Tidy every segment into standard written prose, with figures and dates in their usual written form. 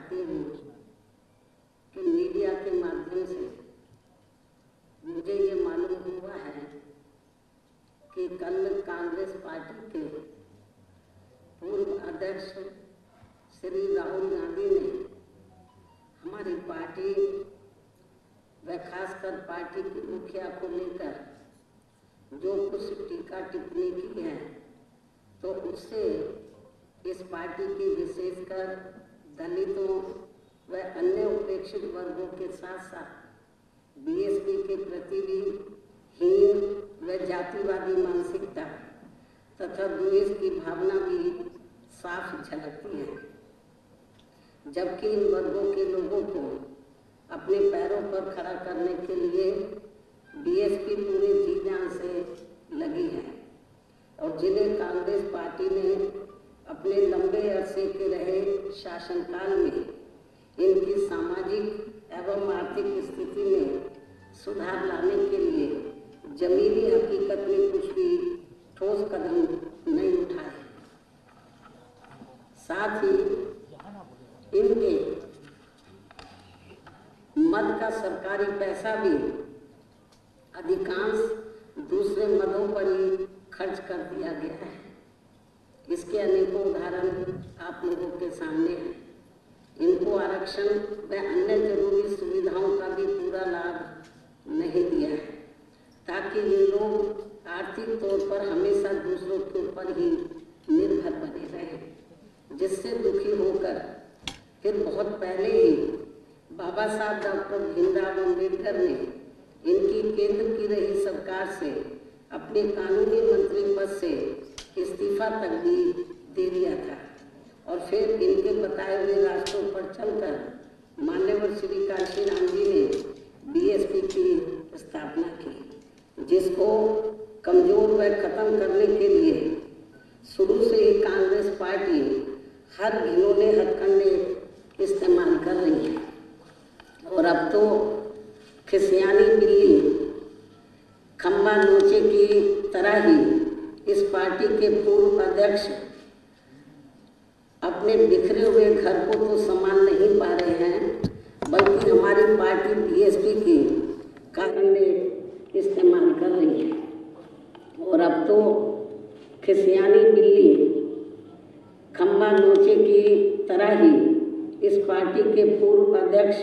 चाहती हूँ कि मीडिया के माध्यम से मुझे ये मालूम हुआ है कि कल कांग्रेस पार्टी के पूर्व अध्यक्ष श्री राहुल गांधी ने हमारी पार्टी व खासकर पार्टी की मुखिया को लेकर जो कुछ टीका टिप्पणी की है, तो उससे इस पार्टी की विशेषकर दलितों व अन्य उपेक्षित वर्गों के साथ साथ बीएसपी के प्रति भी हीन व जातिवादी मानसिकता तथा द्वेष की भावना भी साफ झलकती है। जबकि इन वर्गों के लोगों को अपने पैरों पर खड़ा करने के लिए बीएसपी पूरे जी जान से लगी है और जिन्हें कांग्रेस पार्टी ने अपने लंबे अरसे के रहे शासनकाल में इनकी सामाजिक एवं आर्थिक स्थिति में सुधार लाने के लिए जमीनी हकीकत में कुछ भी ठोस कदम नहीं उठाए। साथ ही इनके मद का सरकारी पैसा भी अधिकांश दूसरे मदों पर ही खर्च कर दिया गया है। इसके अनेकों उदाहरण आप लोगों के सामने हैं। इनको आरक्षण व अन्य जरूरी सुविधाओं का भी पूरा लाभ नहीं दिया है ताकि ये लोग आर्थिक तौर पर हमेशा दूसरों के ऊपर ही निर्भर बने रहें, जिससे दुखी होकर फिर बहुत पहले ही बाबा साहब डॉक्टर भीमराव अम्बेडकर ने इनकी केंद्र की रही सरकार से अपने कानूनी मंत्री पद से इस्तीफा तक भी दे दिया था और फिर इनके बताए हुए रास्तों पर चलकर मान्यवर श्री कांशीराम जी ने बीएसपी की स्थापना की, जिसको कमजोर व खत्म करने के लिए शुरू से ही कांग्रेस पार्टी हर घिनौने हथकंडे इस्तेमाल कर रही है। और अब तो खिसियानी बिल्ली खम्बा नोचे की तरह ही इस पार्टी के पूर्व अध्यक्ष अपने बिखरे हुए घर को तो संभाल नहीं पा रहे हैं, बल्कि हमारी पार्टी बीएसपी की कारणे इस्तेमाल कर रही है। और अब तो खिसियानी बिल्ली खम्बा नोचे की तरह ही इस पार्टी के पूर्व अध्यक्ष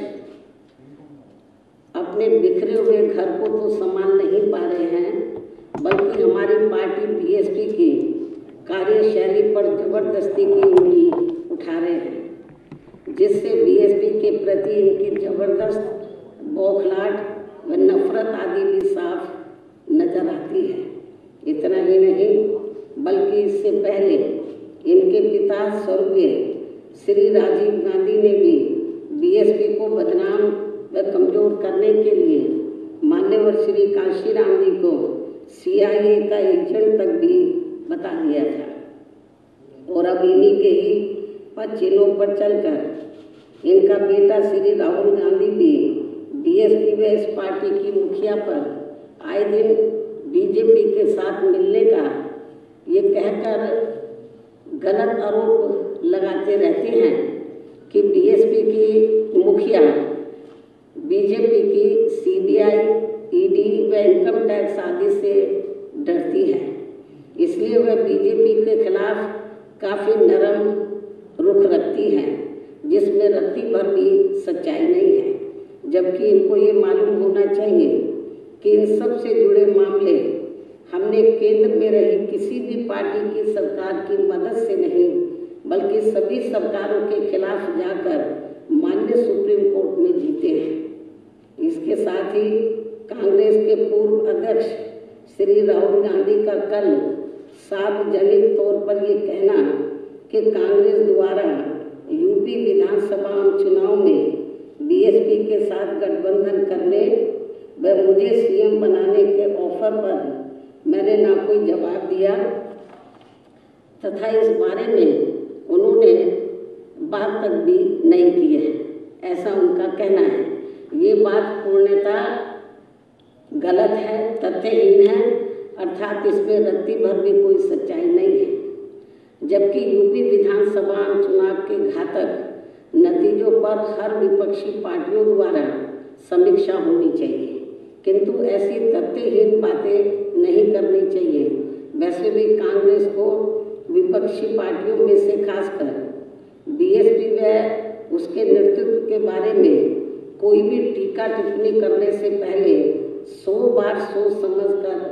अपने बिखरे हुए घर को तो संभाल नहीं पा रहे हैं, बल्कि हमारी पार्टी बीएसपी की कार्यशैली पर जबरदस्ती की उंगली उठा रहे हैं, जिससे बीएसपी के प्रति इनकी जबरदस्त बौखलाहट व नफरत आदि भी साफ नजर आती है। इतना ही नहीं, बल्कि इससे पहले इनके पिता स्वर्गीय श्री राजीव गांधी ने भी बीएसपी को बदनाम व कमजोर करने के लिए मान्यवर श्री कांशीराम जी को सीआईए का एजेंट तक भी बता दिया था। और अब इन्हीं के ही पचिनों पर चलकर इनका बेटा श्री राहुल गांधी भी बीएसपी व इस पार्टी की मुखिया पर आए दिन बीजेपी के साथ मिलने का ये कहकर गलत आरोप लगाते रहते हैं कि बीएसपी की मुखिया बीजेपी की सीबीआई, ईडी व इनकम टैक्स आदि से डरती है, इसलिए वह बीजेपी के खिलाफ काफ़ी नरम रुख रखती है, जिसमें रत्ती भर भी सच्चाई नहीं है। जबकि इनको ये मालूम होना चाहिए कि इन सब से जुड़े मामले हमने केंद्र में रही किसी भी पार्टी की सरकार की मदद से नहीं, बल्कि सभी सरकारों के खिलाफ जाकर माननीय सुप्रीम कोर्ट में जीते हैं। इसके साथ ही कांग्रेस के पूर्व अध्यक्ष श्री राहुल गांधी का कल सार्वजनिक तौर पर ये कहना कि कांग्रेस द्वारा यूपी विधानसभा चुनाव में बीएसपी के साथ गठबंधन करने व मुझे सीएम बनाने के ऑफर पर मैंने ना कोई जवाब दिया तथा इस बारे में उन्होंने बात तक भी नहीं की है, ऐसा उनका कहना है। ये बात पूर्णतः गलत है, तथ्यहीन है, अर्थात इसमें रत्ती भर भी कोई सच्चाई नहीं है। जबकि यूपी विधानसभा चुनाव के घातक नतीजों मुद्दों पर हर विपक्षी पार्टियों द्वारा समीक्षा होनी चाहिए, किंतु ऐसी तथ्यहीन बातें नहीं करनी चाहिए। वैसे भी कांग्रेस को विपक्षी पार्टियों में से खासकर बीएसपी व उसके नेतृत्व के बारे में कोई भी टीका टिप्पणी करने से पहले 100 बार सोच समझ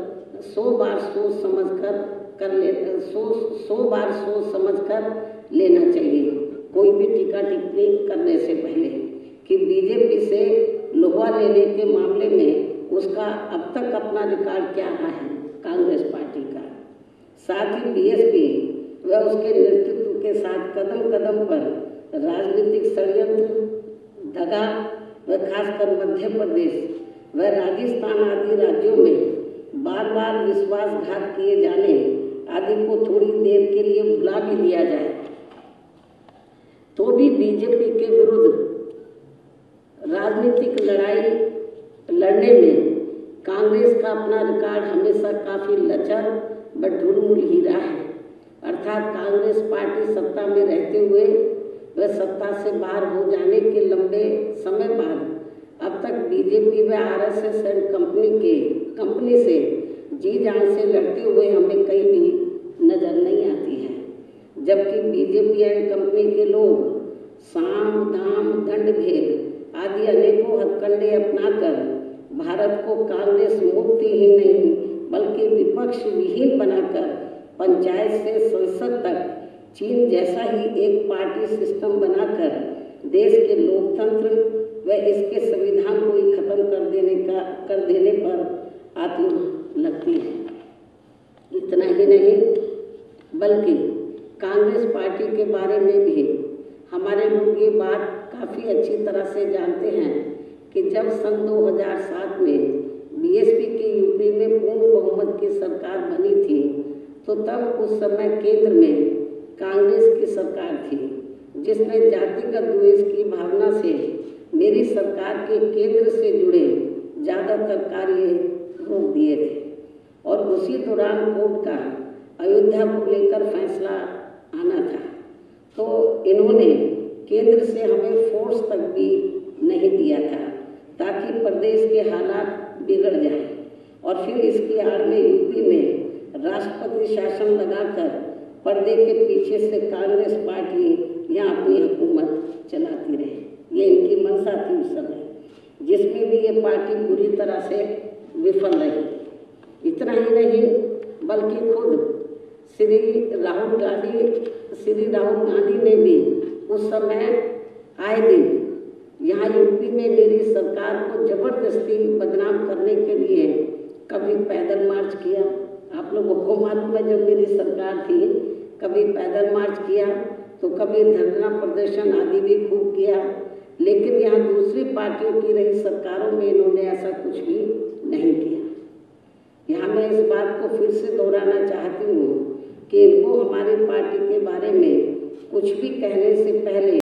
कर लेना चाहिए। कोई भी टीका टिप्पणी करने से पहले कि बीजेपी से लोहा लेने के मामले में उसका अब तक अपना रिकॉर्ड क्या रहा है कांग्रेस पार्टी का। साथ ही बीएसपी व उसके नेतृत्व के साथ कदम कदम पर राजनीतिक षड्यंत्र, दगा व खासकर मध्य प्रदेश व राजस्थान आदि राज्यों में बार बार विश्वासघात किए जाने आदि को थोड़ी देर के लिए भुला भी दिया जाए तो भी बीजेपी के विरुद्ध राजनीतिक लड़ाई लड़ने में कांग्रेस का अपना रिकॉर्ड हमेशा काफी लचर व ढुलमुल ही रहा है। अर्थात कांग्रेस पार्टी सत्ता में रहते हुए व सत्ता से बाहर हो जाने के लंबे समय बाद अब तक बीजेपी व आरएसएस एंड कंपनी से जी जान से लड़ते हुए हमें कहीं भी नजर नहीं आती है। जबकि बीजेपी एंड कंपनी के लोग साम दाम दंड भेद आदि अनेकों हथकंडे अपनाकर भारत को कांग्रेस मुक्त ही नहीं बल्कि विपक्ष विहीन बनाकर पंचायत से संसद तक चीन जैसा ही एक पार्टी सिस्टम बनाकर देश के लोकतंत्र व इसके संविधान को ही खत्म कर देने पर आती लगती है। इतना ही नहीं बल्कि कांग्रेस पार्टी के बारे में भी हमारे लोग ये बात काफ़ी अच्छी तरह से जानते हैं कि जब सन 2007 में बीएसपी की यूपी में पूर्ण बहुमत की सरकार बनी थी तो तब उस समय केंद्र में कांग्रेस की सरकार थी, जिसने जातिगत द्वेष की भावना से मेरी सरकार के केंद्र से जुड़े ज़्यादातर कार्य रोक दिए थे और उसी दौरान कोर्ट का अयोध्या को लेकर फैसला आना था तो इन्होंने केंद्र से हमें फोर्स तक भी नहीं दिया था ताकि प्रदेश के हालात बिगड़ जाए और फिर इसकी आड़ में यूपी में राष्ट्रपति शासन लगाकर पर्दे के पीछे से कांग्रेस पार्टी यहाँ अपनी हुकूमत चलाती रहे। ये इनकी मंशा थी उस समय, जिसमें भी ये पार्टी बुरी तरह से विफल रही। इतना ही नहीं बल्कि खुद श्री राहुल गांधी ने भी उस समय आए दिन यहाँ यूपी में मेरी सरकार को जबरदस्ती बदनाम करने के लिए कभी पैदल मार्च किया, आप लोगों को मालूम है जब मेरी सरकार थी, कभी पैदल मार्च किया तो कभी धरना प्रदर्शन आदि भी खूब किया। लेकिन यहाँ दूसरी पार्टियों की रही सरकारों में इन्होंने ऐसा कुछ भी नहीं किया। यहाँ मैं इस बात को फिर से दोहराना चाहती हूँ कि इनको हमारी पार्टी के बारे में कुछ भी कहने से पहले